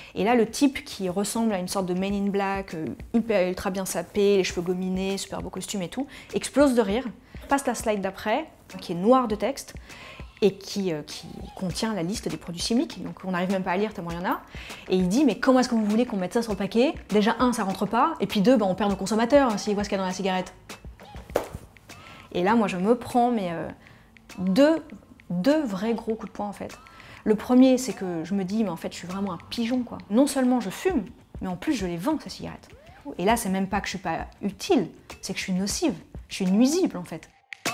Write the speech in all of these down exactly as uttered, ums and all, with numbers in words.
Et là, le type qui ressemble à une sorte de Men in Black, hyper, ultra bien sapé, les cheveux gominés, super beau costume et tout, explose de rire, passe la slide d'après, qui est noire de texte, et qui, euh, qui contient la liste des produits chimiques, donc on n'arrive même pas à lire tellement il y en a. Et il dit, mais comment est-ce que vous voulez qu'on mette ça sur le paquet? Déjà, un, ça rentre pas, et puis deux, bah, on perd nos consommateurs hein, s'ils voient ce qu'il y a dans la cigarette. Et là, moi, je me prends mais, euh, deux, deux vrais gros coups de poing, en fait. Le premier, c'est que je me dis, mais en fait, je suis vraiment un pigeon, quoi. Non seulement je fume, mais en plus, je les vends, ces cigarettes. Et là, c'est même pas que je suis pas utile, c'est que je suis nocive, je suis nuisible, en fait.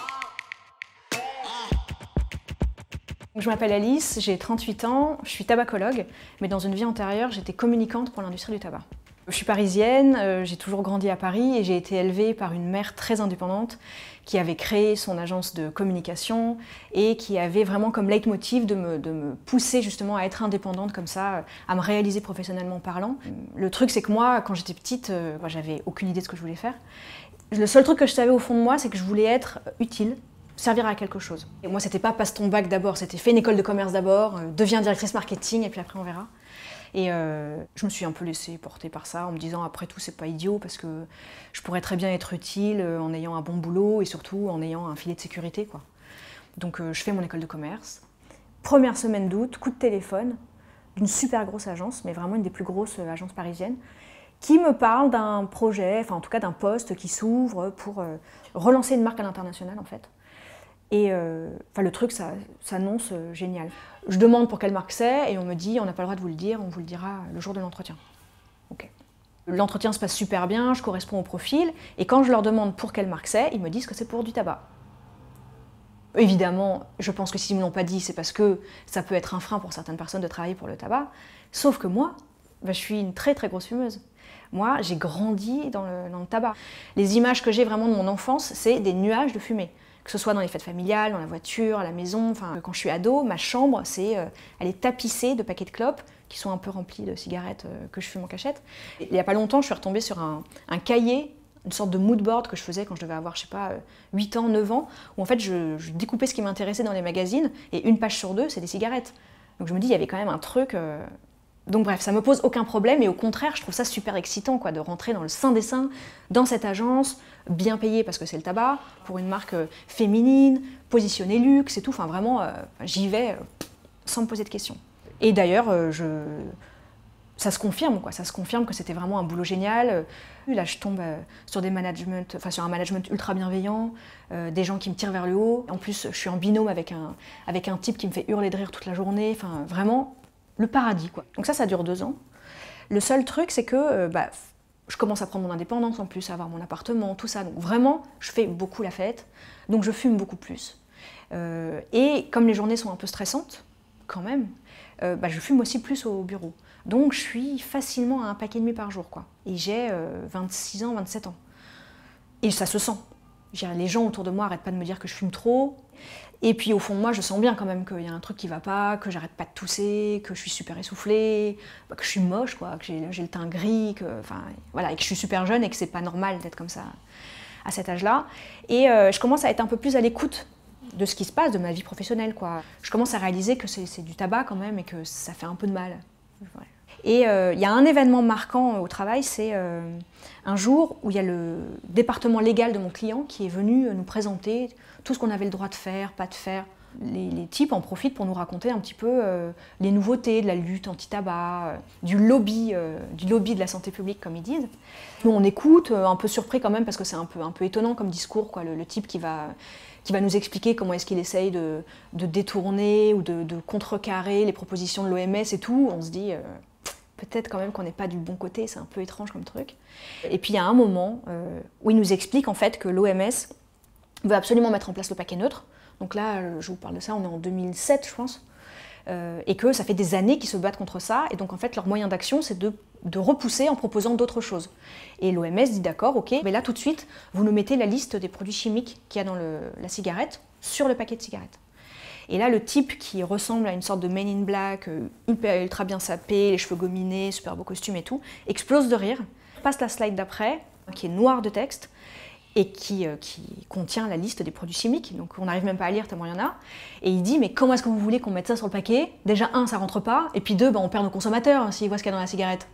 Je m'appelle Alice, j'ai trente-huit ans, je suis tabacologue, mais dans une vie antérieure, j'étais communicante pour l'industrie du tabac. Je suis parisienne, euh, j'ai toujours grandi à Paris et j'ai été élevée par une mère très indépendante qui avait créé son agence de communication et qui avait vraiment comme leitmotiv de me, de me pousser justement à être indépendante comme ça, à me réaliser professionnellement parlant. Le truc, c'est que moi, quand j'étais petite, euh, moi, j'avais aucune idée de ce que je voulais faire. Le seul truc que je savais au fond de moi, c'est que je voulais être utile, servir à quelque chose. Et moi, c'était pas passe ton bac d'abord, c'était fais une école de commerce d'abord, euh, deviens directrice marketing et puis après on verra. Et euh, je me suis un peu laissée porter par ça en me disant après tout c'est pas idiot parce que je pourrais très bien être utile en ayant un bon boulot et surtout en ayant un filet de sécurité, quoi. Donc euh, je fais mon école de commerce. Première semaine d'août, coup de téléphone d'une super grosse agence, mais vraiment une des plus grosses agences parisiennes, qui me parle d'un projet, enfin en tout cas d'un poste qui s'ouvre pour euh, relancer une marque à l'international en fait. Et euh, enfin, le truc, ça s'annonce euh, génial. Je demande pour quelle marque c'est et on me dit on n'a pas le droit de vous le dire, on vous le dira le jour de l'entretien. Okay. L'entretien se passe super bien, je corresponds au profil et quand je leur demande pour quelle marque c'est, ils me disent que c'est pour du tabac. Évidemment, je pense que s'ils ne me l'ont pas dit, c'est parce que ça peut être un frein pour certaines personnes de travailler pour le tabac. Sauf que moi, bah, je suis une très très grosse fumeuse. Moi, j'ai grandi dans le, dans le tabac. Les images que j'ai vraiment de mon enfance, c'est des nuages de fumée. Que ce soit dans les fêtes familiales, dans la voiture, à la maison, enfin, quand je suis ado, ma chambre, c'est, euh, elle est tapissée de paquets de clopes qui sont un peu remplis de cigarettes euh, que je fume en cachette. Et il n'y a pas longtemps, je suis retombée sur un, un cahier, une sorte de mood board que je faisais quand je devais avoir, je sais pas, huit ans, neuf ans, où en fait je, je découpais ce qui m'intéressait dans les magazines, et une page sur deux, c'est des cigarettes. Donc je me dis, il y avait quand même un truc... Euh... Donc bref, ça me pose aucun problème, et au contraire, je trouve ça super excitant, quoi, de rentrer dans le sein des seins, dans cette agence, bien payée parce que c'est le tabac, pour une marque euh, féminine, positionnée luxe et tout, enfin vraiment, euh, j'y vais euh, sans me poser de questions. Et d'ailleurs, euh, je... ça se confirme, quoi, ça se confirme que c'était vraiment un boulot génial. Là, je tombe euh, sur des managements, enfin sur un management ultra bienveillant, euh, des gens qui me tirent vers le haut. En plus, je suis en binôme avec un, avec un type qui me fait hurler de rire toute la journée, enfin vraiment... le paradis, quoi. Donc ça, ça dure deux ans. Le seul truc, c'est que euh, bah, je commence à prendre mon indépendance en plus, à avoir mon appartement, tout ça. Donc vraiment, je fais beaucoup la fête. Donc je fume beaucoup plus. Euh, et comme les journées sont un peu stressantes, quand même, euh, bah, je fume aussi plus au bureau. Donc je suis facilement à un paquet et demi par jour, quoi. Et j'ai euh, vingt-six ans, vingt-sept ans. Et ça se sent. Les gens autour de moi n'arrêtent pas de me dire que je fume trop. Et puis au fond de moi, je sens bien quand même qu'il y a un truc qui va pas, que j'arrête pas de tousser, que je suis super essoufflée, que je suis moche, quoi, que j'ai le teint gris, que, enfin, voilà, et que je suis super jeune et que c'est pas normal d'être comme ça à cet âge-là. Et euh, je commence à être un peu plus à l'écoute de ce qui se passe, de ma vie professionnelle, quoi. Je commence à réaliser que c'est du tabac quand même et que ça fait un peu de mal. Ouais. Et il euh, y a un événement marquant au travail, c'est euh, un jour où il y a le département légal de mon client qui est venu nous présenter tout ce qu'on avait le droit de faire, pas de faire. Les, les types en profitent pour nous raconter un petit peu euh, les nouveautés de la lutte anti-tabac, euh, du lobby, euh, du lobby de la santé publique, comme ils disent. Nous, on écoute, euh, un peu surpris quand même, parce que c'est un peu, un peu étonnant comme discours, quoi, le, le type qui va, qui va nous expliquer comment est-ce qu'il essaye de, de détourner ou de, de contrecarrer les propositions de l'O M S et tout. On se dit... Euh, peut-être quand même qu'on n'est pas du bon côté, c'est un peu étrange comme truc. Et puis il y a un moment euh, où il nous explique en fait que l'O M S veut absolument mettre en place le paquet neutre. Donc là, je vous parle de ça, on est en deux mille sept, je pense. Euh, et que ça fait des années qu'ils se battent contre ça. Et donc en fait, leur moyen d'action, c'est de, de repousser en proposant d'autres choses. Et l'O M S dit d'accord, ok, mais là tout de suite, vous nous mettez la liste des produits chimiques qu'il y a dans le, la cigarette sur le paquet de cigarettes. Et là, le type qui ressemble à une sorte de Men in Black, hyper, ultra bien sapé, les cheveux gominés, super beau costume et tout, explose de rire, passe la slide d'après, qui est noire de texte, et qui, euh, qui contient la liste des produits chimiques, donc on n'arrive même pas à lire tellement il y en a. Et il dit, mais comment est-ce que vous voulez qu'on mette ça sur le paquet? Déjà, un, ça rentre pas, et puis deux, bah, on perd nos consommateurs hein, s'ils voient ce qu'il y a dans la cigarette.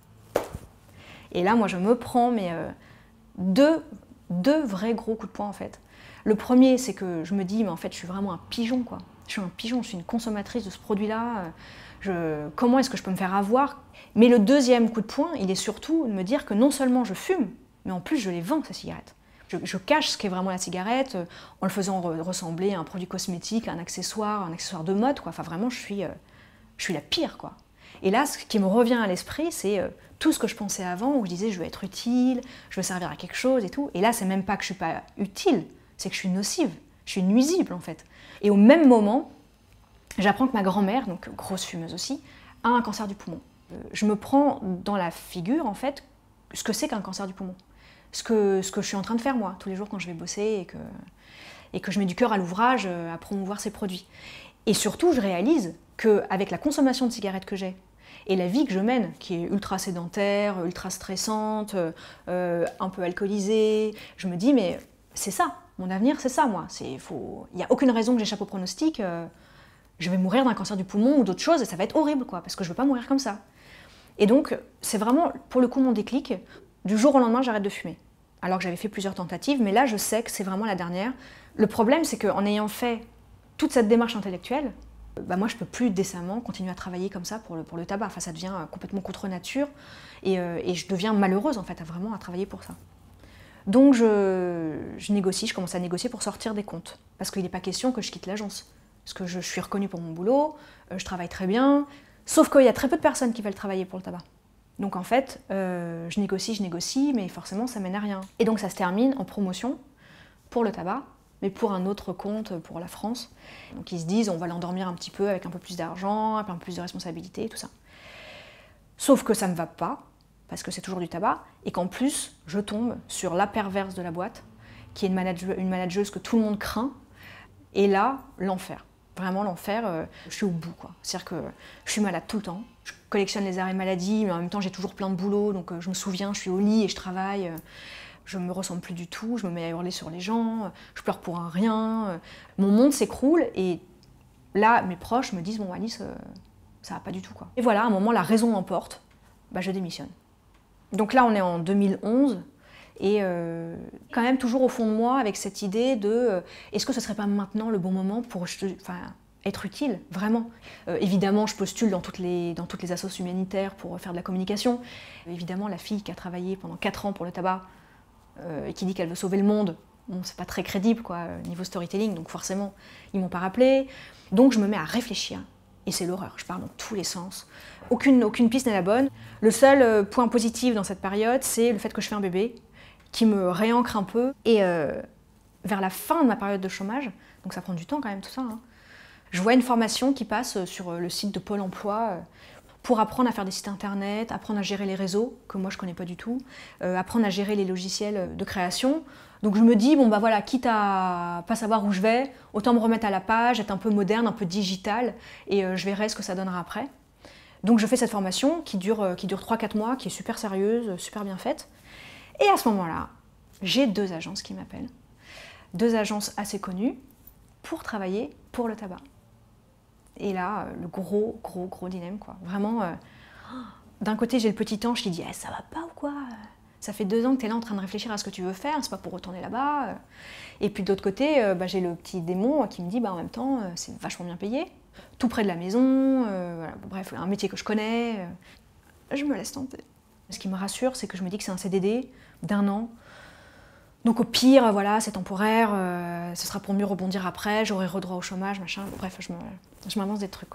Et là, moi, je me prends mais, euh, deux, deux vrais gros coups de poing, en fait. Le premier, c'est que je me dis, mais en fait, je suis vraiment un pigeon, quoi. Je suis un pigeon, je suis une consommatrice de ce produit-là. Je... Comment est-ce que je peux me faire avoir? Mais le deuxième coup de poing, il est surtout de me dire que non seulement je fume, mais en plus, je les vends, ces cigarettes. Je, je cache ce qu'est vraiment la cigarette en le faisant re ressembler à un produit cosmétique, à un accessoire, un accessoire de mode, quoi. Enfin, vraiment, je suis, euh, je suis la pire, quoi. Et là, ce qui me revient à l'esprit, c'est euh, tout ce que je pensais avant, où je disais, je veux être utile, je veux servir à quelque chose et tout. Et là, c'est même pas que je suis pas utile, c'est que je suis nocive, je suis nuisible, en fait. Et au même moment, j'apprends que ma grand-mère, donc grosse fumeuse aussi, a un cancer du poumon. Euh, je me prends dans la figure, en fait, ce que c'est qu'un cancer du poumon. Ce que, ce que je suis en train de faire, moi, tous les jours quand je vais bosser et que, et que je mets du cœur à l'ouvrage à promouvoir ces produits. Et surtout, je réalise qu'avec la consommation de cigarettes que j'ai et la vie que je mène, qui est ultra sédentaire, ultra stressante, euh, un peu alcoolisée, je me dis, mais c'est ça, mon avenir, c'est ça, moi. Il n'y a aucune raison que j'échappe au pronostic. Euh, je vais mourir d'un cancer du poumon ou d'autres choses, et ça va être horrible, quoi, parce que je ne veux pas mourir comme ça. Et donc, c'est vraiment, pour le coup, mon déclic. Du jour au lendemain, j'arrête de fumer. Alors que j'avais fait plusieurs tentatives, mais là, je sais que c'est vraiment la dernière. Le problème, c'est qu'en ayant fait toute cette démarche intellectuelle, bah moi, je ne peux plus décemment continuer à travailler comme ça pour le, pour le tabac. Enfin, ça devient complètement contre nature, et, euh, et je deviens malheureuse, en fait, à vraiment à travailler pour ça. Donc, je, je négocie, je commence à négocier pour sortir des comptes. Parce qu'il n'est pas question que je quitte l'agence. Parce que je, je suis reconnue pour mon boulot, euh, je travaille très bien, sauf qu'il y a très peu de personnes qui veulent travailler pour le tabac. Donc en fait, euh, je négocie, je négocie, mais forcément ça mène à rien. Et donc ça se termine en promotion pour le tabac, mais pour un autre compte pour la France. Donc ils se disent, on va l'endormir un petit peu avec un peu plus d'argent, un peu plus de responsabilité, tout ça. Sauf que ça ne me va pas, parce que c'est toujours du tabac, et qu'en plus, je tombe sur la perverse de la boîte, qui est une, manage- une manageuse que tout le monde craint, et là, l'enfer. Vraiment l'enfer, euh, je suis au bout, quoi. C'est-à-dire que je suis malade tout le temps. Je collectionne les arrêts maladie, mais en même temps j'ai toujours plein de boulot, donc euh, je me souviens, je suis au lit et je travaille. Euh, je me ressemble plus du tout, je me mets à hurler sur les gens, euh, je pleure pour un rien. Euh, mon monde s'écroule et là, mes proches me disent, bon Alice, euh, ça va pas du tout, quoi. Et voilà, à un moment, la raison emporte, bah, je démissionne. Donc là, on est en deux mille onze. Et euh, quand même toujours au fond de moi avec cette idée de euh, est-ce que ce serait pas maintenant le bon moment pour enfin, être utile, vraiment. Euh, évidemment, je postule dans toutes les, dans toutes les associations humanitaires pour faire de la communication. Évidemment, la fille qui a travaillé pendant quatre ans pour le tabac euh, et qui dit qu'elle veut sauver le monde, bon, c'est pas très crédible, quoi, niveau storytelling, donc forcément, ils m'ont pas rappelé. Donc je me mets à réfléchir. Et c'est l'horreur, je parle dans tous les sens. Aucune, aucune piste n'est la bonne. Le seul point positif dans cette période, c'est le fait que je fais un bébé, qui me réancre un peu. Et euh, vers la fin de ma période de chômage, donc ça prend du temps quand même tout ça, hein, je vois une formation qui passe sur le site de Pôle emploi euh, pour apprendre à faire des sites internet, apprendre à gérer les réseaux, que moi je connais pas du tout, euh, apprendre à gérer les logiciels de création. Donc je me dis, bon bah voilà, quitte à pas savoir où je vais, autant me remettre à la page, être un peu moderne, un peu digital, et euh, je verrai ce que ça donnera après. Donc je fais cette formation qui dure, euh, qui dure trois quatre mois, qui est super sérieuse, super bien faite. Et à ce moment-là, j'ai deux agences qui m'appellent, deux agences assez connues, pour travailler pour le tabac. Et là, le gros, gros, gros dilemme, quoi. Vraiment, euh, d'un côté, j'ai le petit ange qui dit eh, « ça va pas ou quoi? Ça fait deux ans que tu es là en train de réfléchir à ce que tu veux faire, c'est pas pour retourner là-bas. » Et puis de l'autre côté, euh, bah, j'ai le petit démon qui me dit bah, « en même temps, euh, c'est vachement bien payé, tout près de la maison, euh, voilà, bref, un métier que je connais. Euh, je me laisse tenter. » Ce qui me rassure, c'est que je me dis que c'est un C D D d'un an. Donc au pire, voilà, c'est temporaire, euh, ce sera pour mieux rebondir après, j'aurai redroit au chômage, machin. Bref, je, me, je m'avance des trucs, quoi.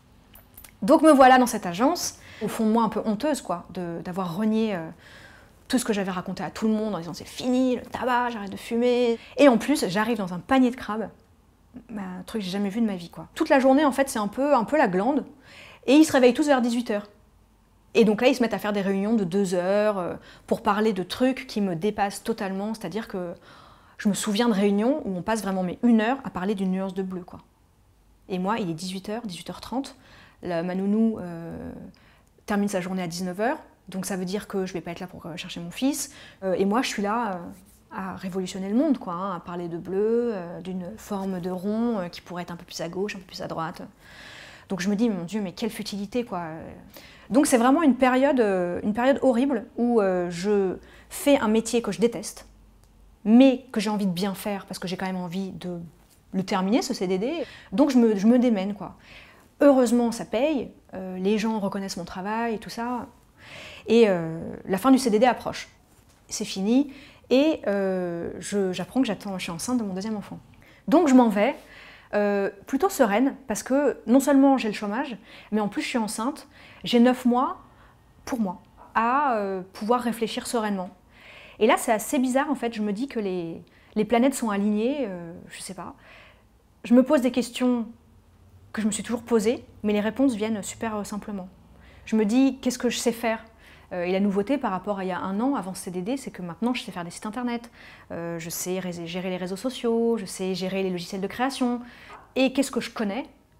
Donc me voilà dans cette agence, au fond de moi un peu honteuse, quoi, d'avoir renié euh, tout ce que j'avais raconté à tout le monde en disant c'est fini, le tabac, j'arrête de fumer. Et en plus, j'arrive dans un panier de crabes, bah, un truc que j'ai jamais vu de ma vie, quoi. Toute la journée, en fait, c'est un peu, un peu la glande, et ils se réveillent tous vers dix-huit heures. Et donc là, ils se mettent à faire des réunions de deux heures euh, pour parler de trucs qui me dépassent totalement. C'est-à-dire que je me souviens de réunions où on passe vraiment mais une heure à parler d'une nuance de bleu, quoi. Et moi, il est dix-huit heures, dix-huit heures trente. La, ma nounou euh, termine sa journée à dix-neuf heures. Donc ça veut dire que je ne vais pas être là pour euh, chercher mon fils. Euh, et moi, je suis là, euh, à révolutionner le monde, quoi, hein, à parler de bleu, euh, d'une forme de rond euh, qui pourrait être un peu plus à gauche, un peu plus à droite. Donc je me dis, mon Dieu, mais quelle futilité, quoi. Donc c'est vraiment une période, euh, une période horrible où euh, je fais un métier que je déteste, mais que j'ai envie de bien faire parce que j'ai quand même envie de le terminer, ce C D D. Donc je me, je me démène, quoi. Heureusement, ça paye, euh, les gens reconnaissent mon travail et tout ça. Et euh, la fin du C D D approche. C'est fini et euh, j'apprends que j'attends, je suis enceinte de mon deuxième enfant. Donc je m'en vais, euh, plutôt sereine, parce que non seulement j'ai le chômage, mais en plus je suis enceinte. J'ai neuf mois pour moi à euh, pouvoir réfléchir sereinement. Et là, c'est assez bizarre, en fait. Je me dis que les, les planètes sont alignées, euh, je sais pas. Je me pose des questions que je me suis toujours posées, mais les réponses viennent super euh, simplement. Je me dis, qu'est-ce que je sais faire? euh, Et la nouveauté par rapport à il y a un an, avant ce C D D, c'est que maintenant, je sais faire des sites internet. Euh, je sais gérer les réseaux sociaux, je sais gérer les logiciels de création. Et qu'est-ce que je connais?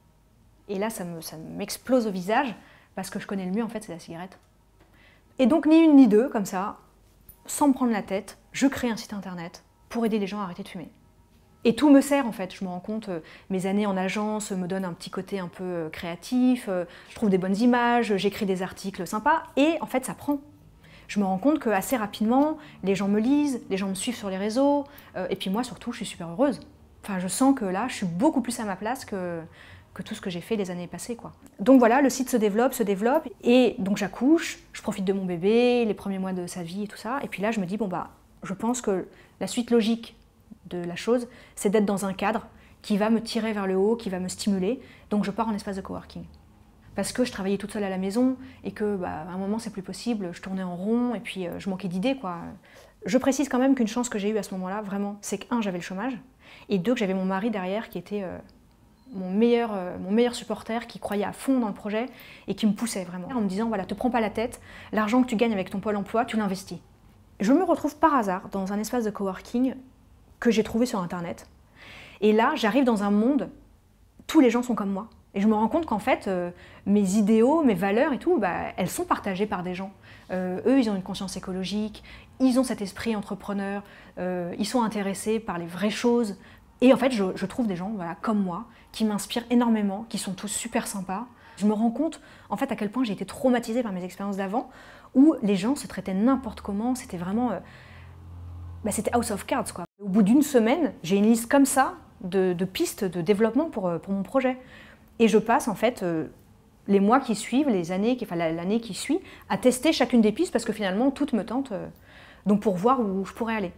Et là, ça me, ça m'explose au visage, parce que je connais le mieux, en fait, c'est la cigarette. Et donc, ni une ni deux, comme ça, sans me prendre la tête, je crée un site internet pour aider les gens à arrêter de fumer. Et tout me sert en fait, je me rends compte, euh, mes années en agence me donnent un petit côté un peu euh, créatif, euh, je trouve des bonnes images, j'écris des articles sympas, et en fait ça prend. Je me rends compte qu'assez rapidement, les gens me lisent, les gens me suivent sur les réseaux, euh, et puis moi surtout, je suis super heureuse. Enfin, je sens que là, je suis beaucoup plus à ma place que, que tout ce que j'ai fait les années passées, quoi. Donc voilà, le site se développe, se développe, et donc j'accouche, je profite de mon bébé, les premiers mois de sa vie et tout ça, et puis là je me dis, bon bah, je pense que la suite logique de la chose, c'est d'être dans un cadre qui va me tirer vers le haut, qui va me stimuler, donc je pars en espace de coworking. Parce que je travaillais toute seule à la maison, et que bah, à un moment c'est plus possible, je tournais en rond, et puis euh, je manquais d'idées, quoi. Je précise quand même qu'une chance que j'ai eue à ce moment-là, vraiment, c'est que un, j'avais le chômage, et deux, que j'avais mon mari derrière qui était euh, mon, meilleur, euh, mon meilleur supporter, qui croyait à fond dans le projet, et qui me poussait vraiment, en me disant, voilà, te prends pas la tête, l'argent que tu gagnes avec ton pôle emploi, tu l'investis. Je me retrouve par hasard dans un espace de coworking que j'ai trouvé sur internet, et là, j'arrive dans un monde, tous les gens sont comme moi. Et je me rends compte qu'en fait, euh, mes idéaux, mes valeurs et tout, bah, elles sont partagées par des gens. Euh, eux, ils ont une conscience écologique, ils ont cet esprit entrepreneur, euh, ils sont intéressés par les vraies choses. Et en fait, je, je trouve des gens voilà, comme moi, qui m'inspirent énormément, qui sont tous super sympas. Je me rends compte, en fait, à quel point j'ai été traumatisée par mes expériences d'avant, où les gens se traitaient n'importe comment, c'était vraiment... Euh, bah, c'était House of Cards, quoi. Au bout d'une semaine, j'ai une liste comme ça de, de pistes de développement pour, pour mon projet. Et je passe en fait euh, les mois qui suivent, les années, enfin l'année qui suit, à tester chacune des pistes parce que finalement toutes me tentent, euh, donc pour voir où je pourrais aller.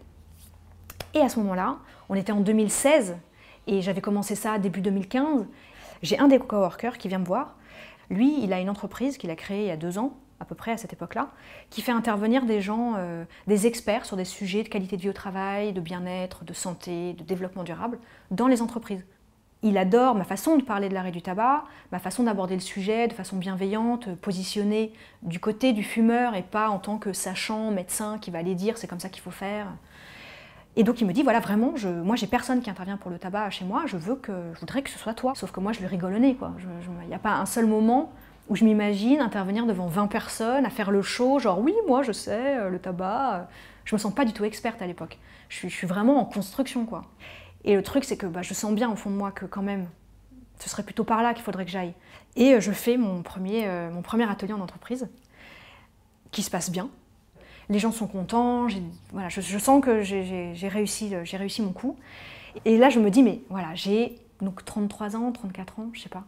Et à ce moment-là, on était en deux mille seize et j'avais commencé ça début deux mille quinze. J'ai un des coworkers qui vient me voir. Lui, il a une entreprise qu'il a créée il y a deux ans, à peu près à cette époque-là, qui fait intervenir des gens, euh, des experts sur des sujets de qualité de vie au travail, de bien-être, de santé, de développement durable dans les entreprises. Il adore ma façon de parler de l'arrêt du tabac, ma façon d'aborder le sujet de façon bienveillante, positionnée du côté du fumeur et pas en tant que sachant, médecin qui va aller dire c'est comme ça qu'il faut faire. Et donc il me dit voilà vraiment, je, moi j'ai personne qui intervient pour le tabac chez moi, je veux que, je voudrais que ce soit toi. Sauf que moi je lui rigole au nez, quoi. Il n'y a pas un seul moment où je m'imagine intervenir devant vingt personnes, à faire le show, genre oui moi je sais, le tabac, je me sens pas du tout experte à l'époque. Je suis, je suis vraiment en construction, quoi. Et le truc, c'est que bah, je sens bien au fond de moi que quand même, ce serait plutôt par là qu'il faudrait que j'aille. Et je fais mon premier, euh, mon premier atelier en entreprise, qui se passe bien. Les gens sont contents, voilà, je, je sens que j'ai réussi, j'ai réussi mon coup. Et là, je me dis, mais voilà, j'ai donc trente-trois ans, trente-quatre ans, je sais pas.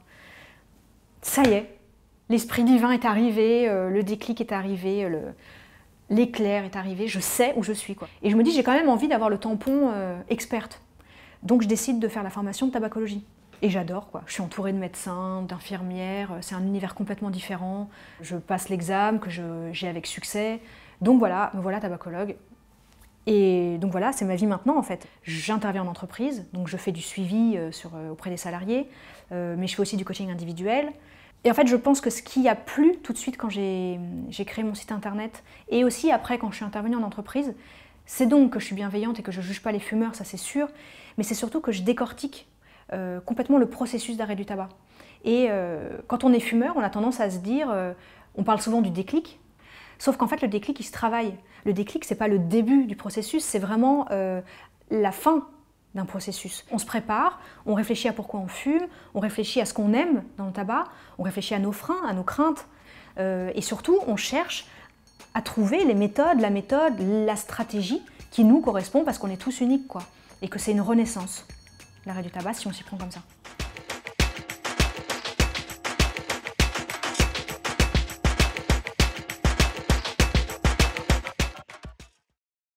Ça y est, l'esprit divin est arrivé, euh, le déclic est arrivé, le... l'éclair est arrivé, je sais où je suis, quoi. Et je me dis, j'ai quand même envie d'avoir le tampon euh, experte. Donc je décide de faire la formation de tabacologie. Et j'adore, quoi. Je suis entourée de médecins, d'infirmières, c'est un univers complètement différent. Je passe l'examen que j'ai avec succès. Donc voilà, me voilà tabacologue. Et donc voilà, c'est ma vie maintenant en fait. J'interviens en entreprise, donc je fais du suivi sur, auprès des salariés, euh, mais je fais aussi du coaching individuel. Et en fait, je pense que ce qui a plu tout de suite quand j'ai créé mon site internet, et aussi après quand je suis intervenue en entreprise, c'est donc que je suis bienveillante et que je ne juge pas les fumeurs, ça c'est sûr, mais c'est surtout que je décortique euh, complètement le processus d'arrêt du tabac. Et euh, quand on est fumeur, on a tendance à se dire, euh, on parle souvent du déclic, Sauf qu'en fait, le déclic, il se travaille. Le déclic, c'est pas le début du processus, c'est vraiment euh, la fin d'un processus. On se prépare, on réfléchit à pourquoi on fume, on réfléchit à ce qu'on aime dans le tabac, on réfléchit à nos freins, à nos craintes, euh, et surtout, on cherche à trouver les méthodes, la méthode, la stratégie qui nous correspond parce qu'on est tous uniques, quoi. Et que c'est une renaissance, l'arrêt du tabac, si on s'y prend comme ça.